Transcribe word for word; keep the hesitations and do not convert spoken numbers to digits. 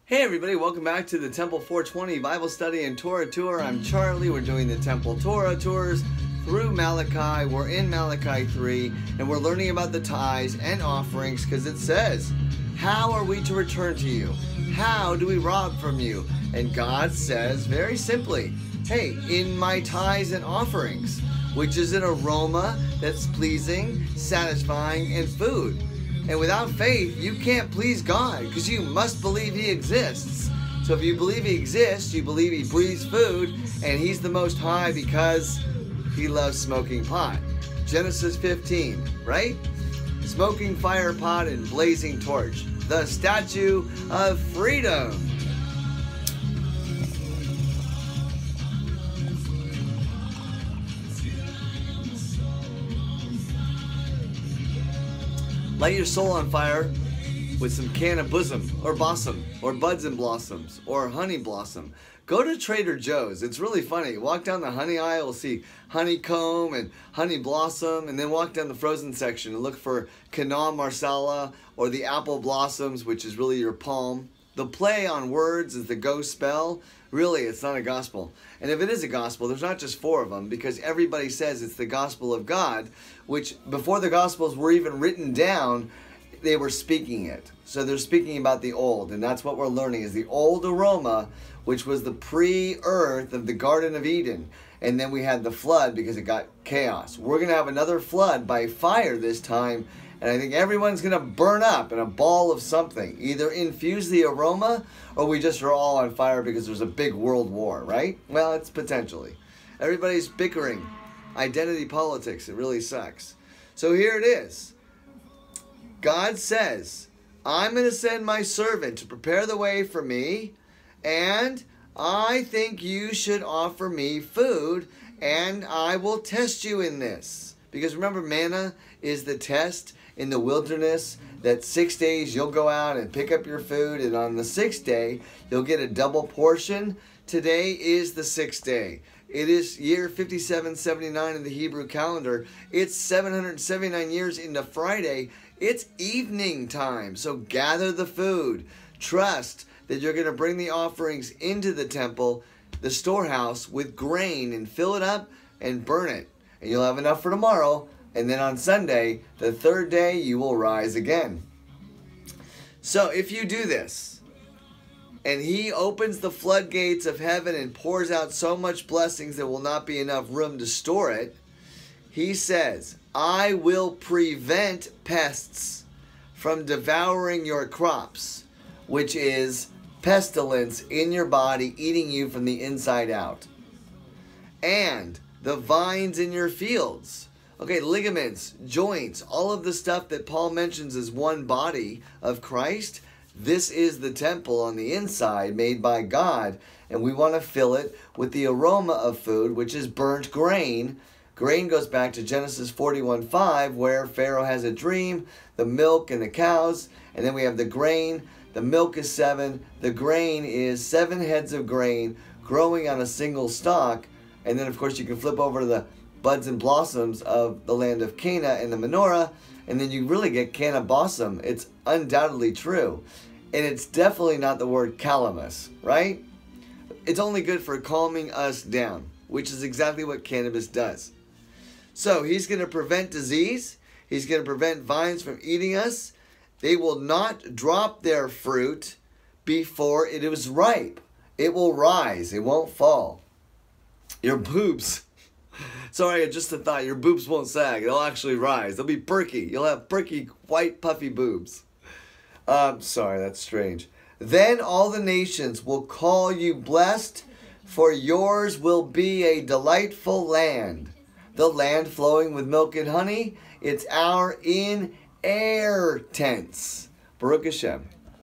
Hey everybody, welcome back to the Temple four twenty Bible Study and Torah Tour. I'm Charlie. We're doing the Temple Torah Tours through Malachi. We're in Malachi three, and we're learning about the tithes and offerings because it says, how are we to return to you? How do we rob from you? And God says very simply, hey, in my tithes and offerings, which is an aroma that's pleasing, satisfying, and food. And without faith, you can't please God because you must believe He exists. So if you believe He exists, you believe He breathes food, and He's the Most High because He loves smoking pot. Genesis fifteen, right? Smoking fire pot and blazing torch. The Statue of Freedom. Light your soul on fire with some can of bosom or blossom or buds and blossoms or honey blossom. Go to Trader Joe's. It's really funny. Walk down the honey aisle, you'll see honeycomb and honey blossom, and then walk down the frozen section and look for Canna Marsala or the apple blossoms, which is really your palm. The play on words is the go spell. Really, it's not a gospel. And if it is a gospel, there's not just four of them because everybody says it's the gospel of God, which before the gospels were even written down, they were speaking it. So they're speaking about the old, and that's what we're learning is the old aroma, which was the pre-earth of the Garden of Eden. And then we had the flood because it got chaos. We're going to have another flood by fire this time, and I think everyone's going to burn up in a ball of something. Either infuse the aroma or we just are all on fire because there's a big world war, right? Well, it's potentially. Everybody's bickering. Identity politics. It really sucks. So here it is. God says, I'm going to send my servant to prepare the way for me, and I think you should offer me food, and I will test you in this. Because remember, manna is the test in the wilderness that six days you'll go out and pick up your food, and on the sixth day you'll get a double portion. Today is the sixth day. It is year fifty-seven seventy-nine in the Hebrew calendar. It's seven hundred seventy-nine years into Friday. It's evening time, so gather the food. Trust that you're going to bring the offerings into the temple, the storehouse, with grain and fill it up and burn it. And you'll have enough for tomorrow. And then on Sunday, the third day, you will rise again. So if you do this, and He opens the floodgates of heaven and pours out so much blessings there will not be enough room to store it, He says, I will prevent pests from devouring your crops, which is pestilence in your body eating you from the inside out. And the vines in your fields. Okay, ligaments, joints, all of the stuff that Paul mentions as one body of Christ, this is the temple on the inside made by God, and we want to fill it with the aroma of food, which is burnt grain. Grain goes back to Genesis forty-one five, where Pharaoh has a dream, the milk and the cows, and then we have the grain. The milk is seven, the grain is seven heads of grain growing on a single stalk, and then of course you can flip over to the buds and blossoms of the land of Cana and the menorah, and then you really get Canna Bossum. It's undoubtedly true. And it's definitely not the word calamus, right? It's only good for calming us down, which is exactly what cannabis does. So He's going to prevent disease. He's going to prevent vines from eating us. They will not drop their fruit before it is ripe. It will rise. It won't fall. Your boobs. Sorry, just a thought. Your boobs won't sag. They'll actually rise. They'll be perky. You'll have perky, white, puffy boobs. Um, sorry, that's strange. Then all the nations will call you blessed, for yours will be a delightful land. The land flowing with milk and honey. It's our in-air tents. Baruch Hashem.